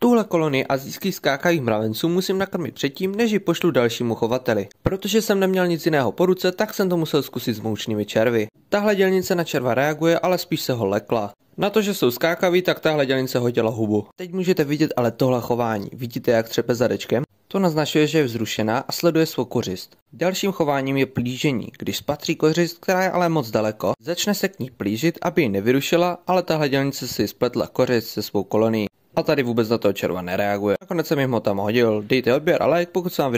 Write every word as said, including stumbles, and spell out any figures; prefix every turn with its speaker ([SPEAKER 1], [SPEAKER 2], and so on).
[SPEAKER 1] Tuhle kolonii asijských skákavých mravenců musím nakrmit předtím, než ji pošlu dalšímu chovateli. Protože jsem neměl nic jiného po ruce, tak jsem to musel zkusit s moučnými červy. Tahle dělnice na červa reaguje, ale spíš se ho lekla. Na to, že jsou skákaví, tak tahle dělnice hodila hubu. Teď můžete vidět ale tohle chování. Vidíte, jak třepe zadečkem? To naznačuje, že je vzrušená a sleduje svou kořist. Dalším chováním je plížení. Když spatří kořist, která je ale moc daleko, začne se k ní plížit, aby ji nevyrušila, ale tahle dělnice si spletla kořist se svou kolonií. A tady vůbec na toho červa nereaguje. Nakonec jsem jim ho tam hodil. Dejte odběr a like, pokud se vám video